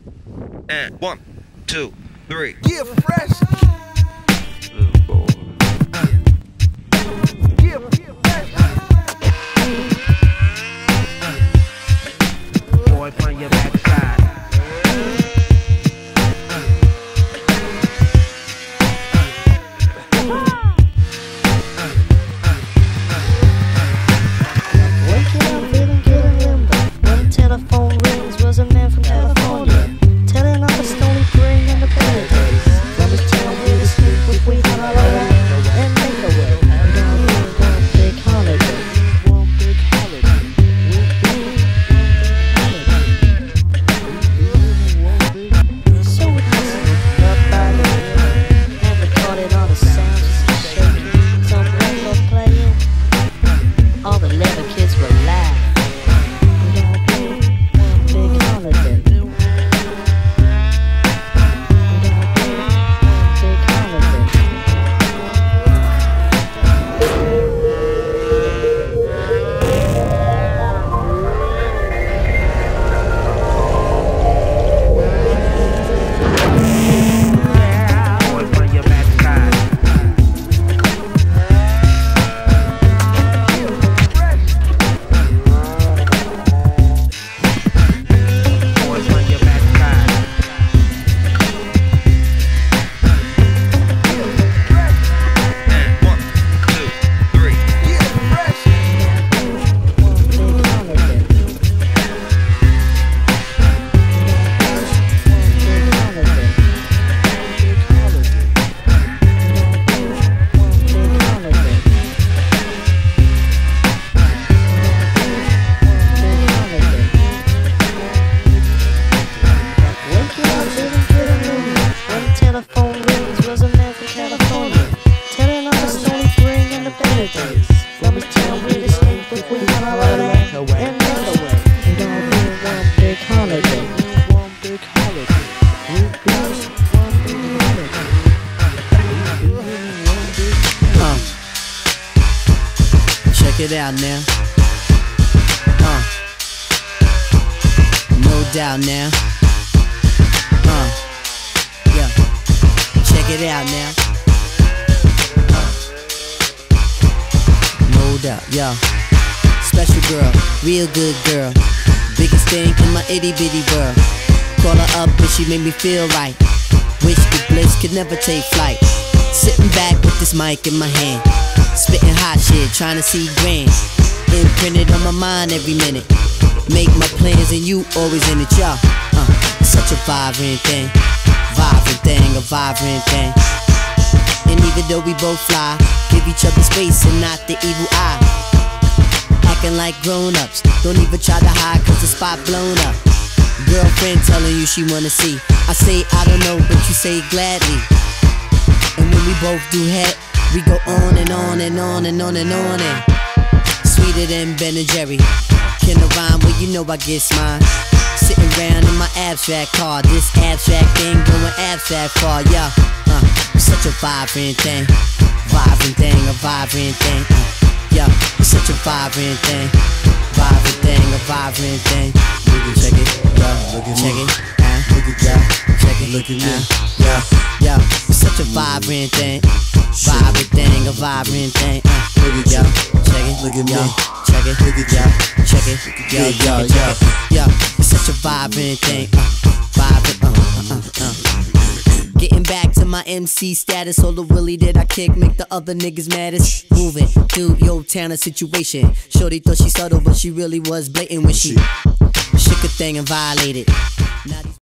And 1, 2, 3. Yeah, fresh. Little boy. Yeah, fresh. Boy, from your backside. Waking up feeling good and limber. When the telephone rings, was a man from California, telling of a stony spring in the better days. From his town where the sleep was we holler at and make a way. One big holiday. One big holiday. So it was up by the river and recorded all the sounds shaking. Some rainbow playing. All the little kids were loud. We gonna do one big holiday. We gonna do one big holiday. Boy, from your backside. Boy, from your backside. And 1, 2, 3. Yeah, fresh. One big holiday. One big holiday. Waking up feeling good and limber. When the telephone rings, was a man from California, telling of a stony spring in the better days. From his town where the sleep was we holler at and make a way. We gonna do one big holiday. One big holiday. One big holiday. Check it out now. No doubt now. Yeah. Check it out now. No doubt, yo. Special girl, real good girl. Biggest thing in my itty bitty world. Call her up and she made me feel right. Wish the bliss could never take flight. Sitting back with this mic in my hand, spitting hot shit, trying to see grand. Imprinted on my mind every minute. Make my plans and you always in it, y'all. It's such a vibrant thing. Vibrant thing, a vibrant thing. And even though we both fly, give each other space and not the evil eye. Acting like grown-ups, don't even try to hide cause the spot blown up. Girlfriend telling you she wanna see. I say I don't know, but you say gladly. And when we both do head, we go on and on and on and on and on and sweeter than Ben and Jerry. Can I rhyme? Well, you know I get mine. Sitting around in my abstract car, this abstract thing going abstract far, yeah. It's such a vibrant thing, a vibrant thing, yeah. It's such a vibrant thing, a vibrant thing. Check it, yeah. Check it, look at that. Check it, look at me, yeah. Yeah, it's such a vibrant thing, a vibrant thing. Yeah, check it, look at me, check it, look at yeah. Check it, yeah. It's such a vibrant thing, Getting back to my MC status, all the willy that I kick make the other niggas maddest. Moving through your town of situation. Shorty thought she subtle, but she really was blatant when she shook a thing and violated. Now